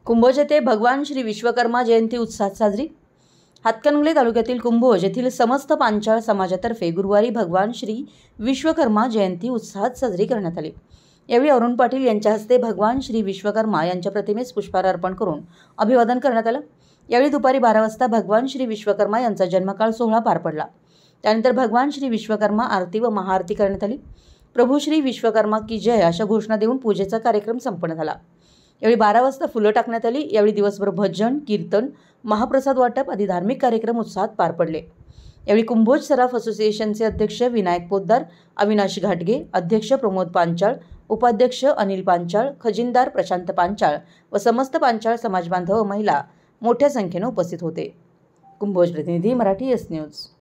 कुंभोज येथे भगवान श्री विश्वकर्मा जयंती उत्साहात साजरी। हातकणंगले तालुक्यातील कुंभोज येथील समस्त पांचाळ समाजातर्फे गुरुवारी भगवान श्री विश्वकर्मा जयंती उत्साहात साजरी करण्यात आली। यावेळी अरुण पाटील यांच्या हस्ते भगवान श्री विश्वकर्मा यांच्या प्रतिमेस पुष्पहार अर्पण करून अभिवादन करण्यात आलं। यावेळी दुपारी 12 वाजता भगवान श्री विश्वकर्मा यांचा जन्मकाळ सोहळा पार पडला। त्यानंतर भगवान श्री विश्वकर्मा आरती व महाआरती करण्यात आली। प्रभू श्री विश्वकर्मा की जय अशा घोषणा देऊन पूजेचा कार्यक्रम संपन्न झाला। यावेळी 12 वाजता फुलं टाकण्यात आली। यावेळी दिवसभर भजन, कीर्तन, महाप्रसाद वाटप आदी धार्मिक कार्यक्रम उत्साहात पार पडले। यावेळी कुंभोज सराफ असोसिएशनचे अध्यक्ष विनायक पोद्दार, अविनाश घाटगे, अध्यक्ष प्रमोद पांचाळ, उपाध्यक्ष अनिल पांचाळ, खजिनदार प्रशांत पांचाळ व समस्त पांचाळ समाज बांधव व महिला मोठ्या संख्येने उपस्थित होते। कुंभोज प्रतिनिधी मराठी एस न्यूज।